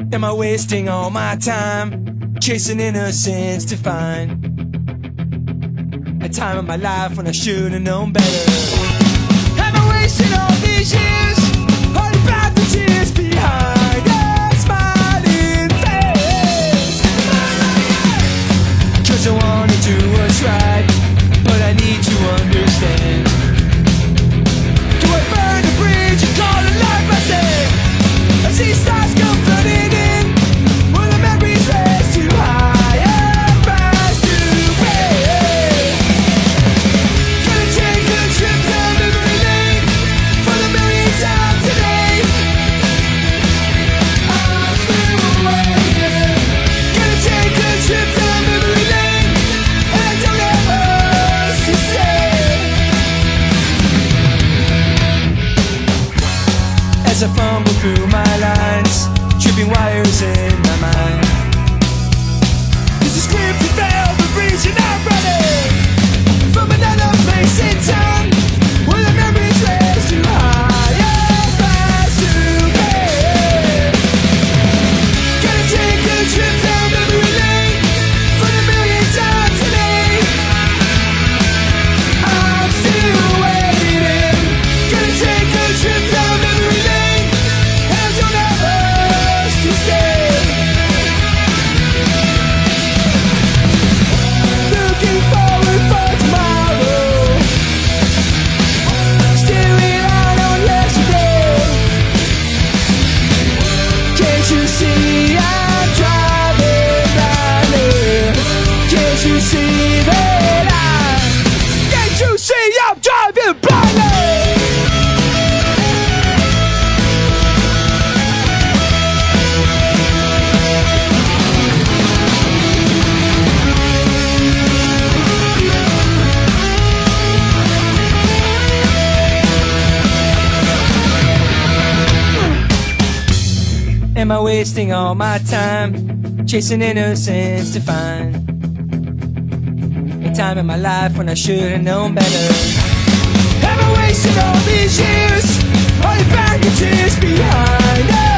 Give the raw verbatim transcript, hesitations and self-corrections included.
Am I wasting all my time chasing innocence to find a time of my life when I should have known better? Am I wasting all these years holding back the tears behind a smiling face? Cause I wanna do what's right, but I need to understand. Do I burn the bridge and call it life I say? I see stars come flooding in, will the memories race too high and fast to pay? Gonna take a trip down memory lane for the millionth time today. I'm still waiting. Gonna take a trip down memory lane, and I don't have much to say. As I fumble through my lines, tripping wires in my mind. This is scripted velvet reason I'm running from another place in time where the memories race too high and fast to pay. Gonna take a trip down memory lane for the millionth time today. I'm still waiting. Gonna take a trip down memory lane, and I don't have much to say. Looking forward for tomorrow, staring out on yesterday. Can't you see I'm driving blindly? Can't you see that I? Can't you see I'm driving blindly? Am I wasting all my time chasing innocence to find a time in my life when I should have known better? Am I wasting all these years holding back the tears behind us?